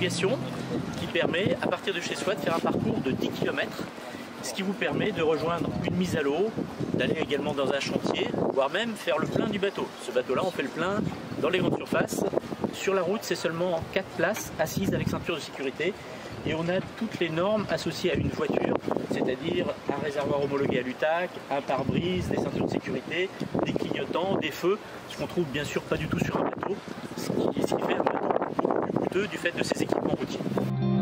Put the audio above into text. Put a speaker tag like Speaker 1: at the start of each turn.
Speaker 1: navigation qui permet à partir de chez soi de faire un parcours de 10 km, ce qui vous permet de rejoindre une mise à l'eau, d'aller également dans un chantier, voire même faire le plein du bateau. Ce bateau-là, on fait le plein dans les grandes surfaces. Sur la route, c'est seulement 4 places assises avec ceinture de sécurité. Et on a toutes les normes associées à une voiture, c'est-à-dire un réservoir homologué à l'UTAC, un pare-brise, des ceintures de sécurité, des clignotants, des feux, ce qu'on trouve bien sûr pas du tout sur un bateau, ce qui fait un bateau beaucoup plus coûteux du fait de ses équipements routiers.